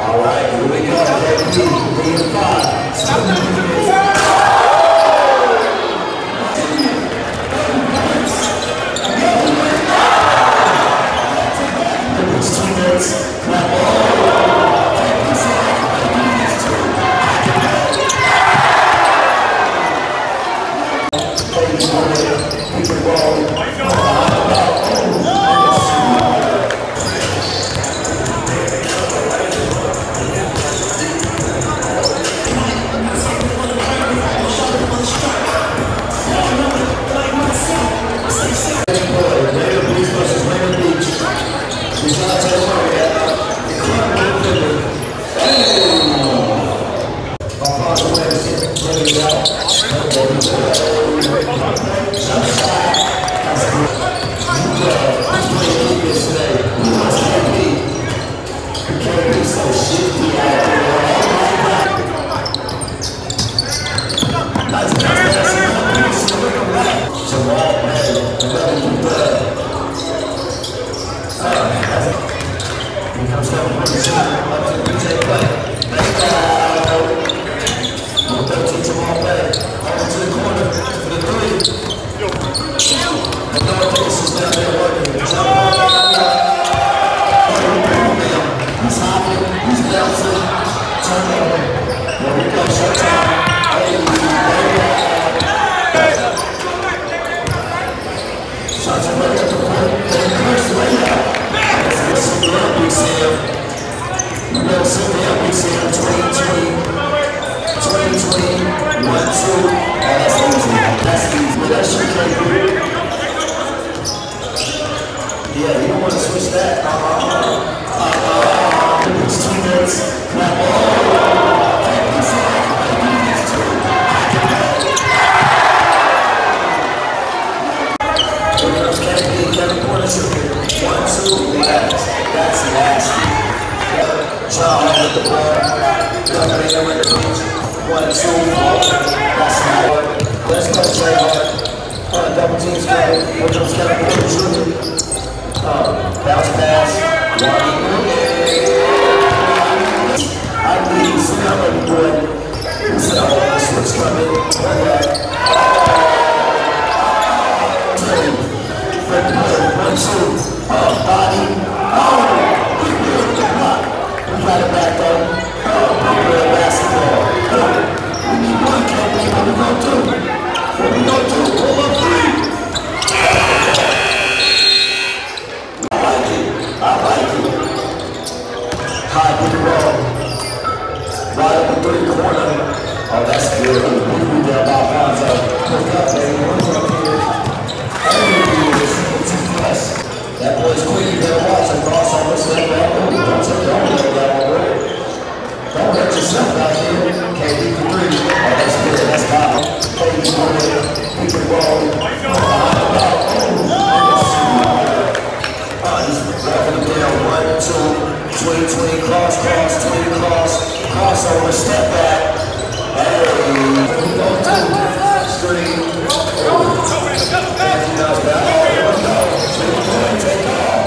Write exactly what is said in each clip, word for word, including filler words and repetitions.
All right, here we go. Three and five. Yeah, you don't want to switch that. Uh-uh. Uh-uh. It's two minutes. One, two, left. That's nasty. John with the ball. Dumping in with the beach. One, two, four. That's hard. Let's go, Trey Hart. Uh, double teams coming. Here comes Kevin Porter Junior Uh, bounce pass. I need you. See how many boy. He said, I want the switch coming. One back. One, two. Uh, body. Oh! We got it back though. Oh, real basketball. Oh, we need one, K D. What we gonna do? What we gonna do? Pull up three. I like it. I like it. High with the ball. Right up the three corner. Oh, that's good. We down by Alfonso. Look up, baby. One's up here. That boy's quick, you better watch him. Crawsover, step back. Don't take your own leg out, boy. Don't hurt yourself out here. K D for three. Oh, that's good. That's foul. K D for it. We can roll. Oh, he's walking down. One, two. Twin, twin, cross, cross, twin, cross. Crawsover, step back. Hey, what we gonna do? Screen. Anthony knows that. Oh, here we go. Take off.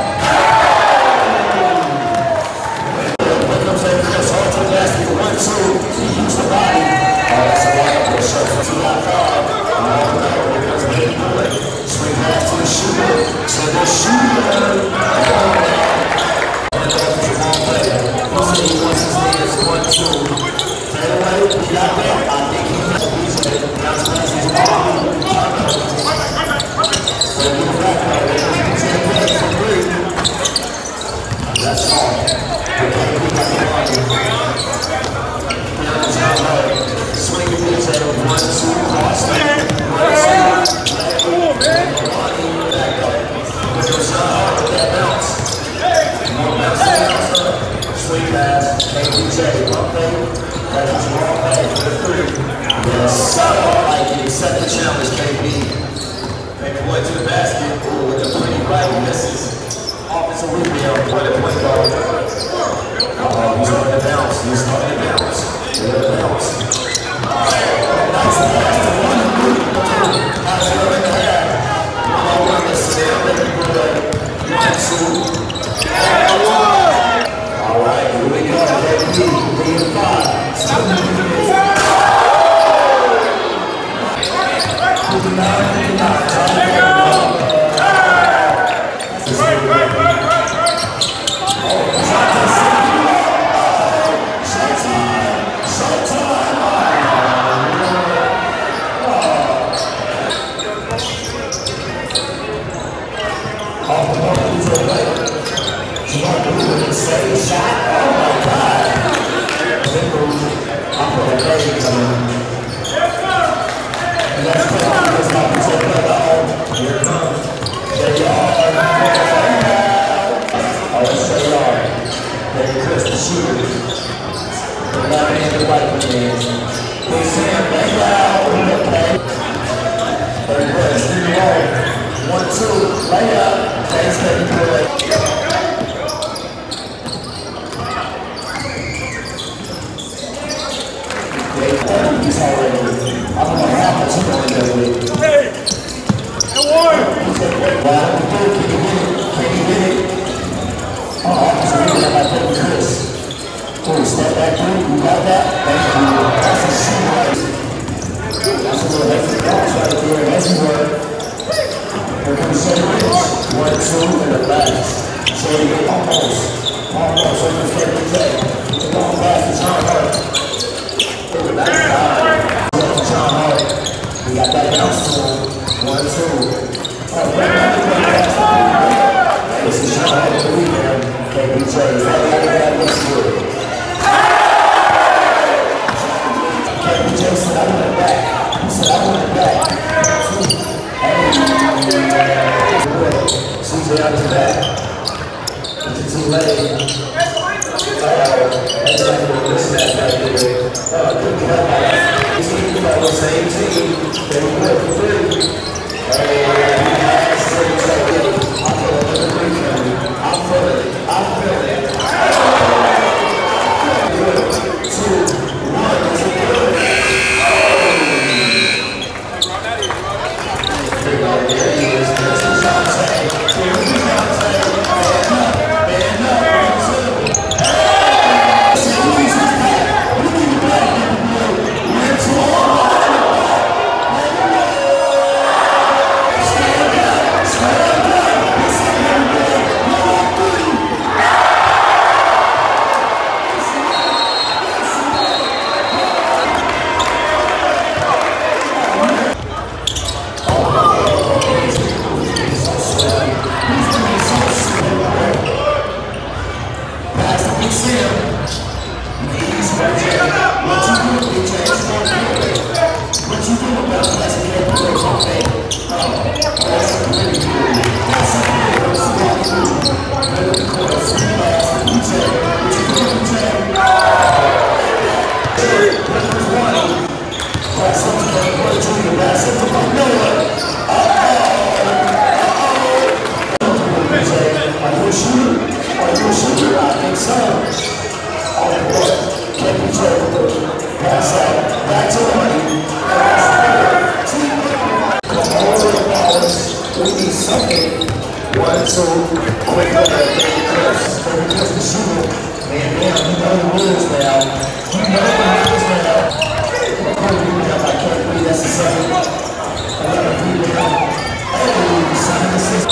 When comes that Chris Hart to the basket for one, two. He used the body. Oh, that's a lot of push up for two out five. Oh, no. Here comes the big boy. Swing pass to the shooter. To the shooter. Oh, and it goes to Jamal play. He said he wants his niggas one, two. Fade away. He got that. I think he knows he's in it. Now it's pass to Jamal. So he's back right there. That's all. Swing your knees at one, two, cross. One, two. Cool, man. Back up. There's a shot with that bounce. More bounce, bounce up. Swing pass. K D J. One thing. That's a wrong play for the three. Yes. Like you accept the challenge, K D. Make the way to the basket. Ooh, with a pretty right misses. Offensive rebound, point at point guard. Uh-oh, he's starting to bounce. He's starting to bounce. Yeah, bounce. Nice pass to one and three. Nice one and a half. One on one, let's still make it good. One, two. All right, here we go. The left hand, the right hand. Big Sam, back out. Okay. Third press, in the roll. One, two, lay up. Thanks, baby boy. He's already. I don't know how much he's going to go with. Hey! And one! Wow, can you get it? Can you get it? Oh, I was really like that with Chris. Oh, step back through. You got that? Thank you. That's a shoe right. That's a little heavy bounce right there. Heavy work. Here comes Shady Rich. One, two, and the last. Shady almost. Almost. So let's get the play. The long pass is on her. That's time. John Hart. We got that bounce to him. One, two. Oh, right now, this is John Hart for the rebound. K B J. That looks good. K B J said, I want it back. He said, I want it back. C J out his back. It's too late. That's like a good snap right there. Oh, good job. He's keeping on the same team. They were for three. Hey, I feel it. I feel it. I feel it. Good. Two, one, two, good. There he is. This is Dejounte. Here is Dejounte. Man up. Man up. That's the second. I got a rebound. Hey, son, this is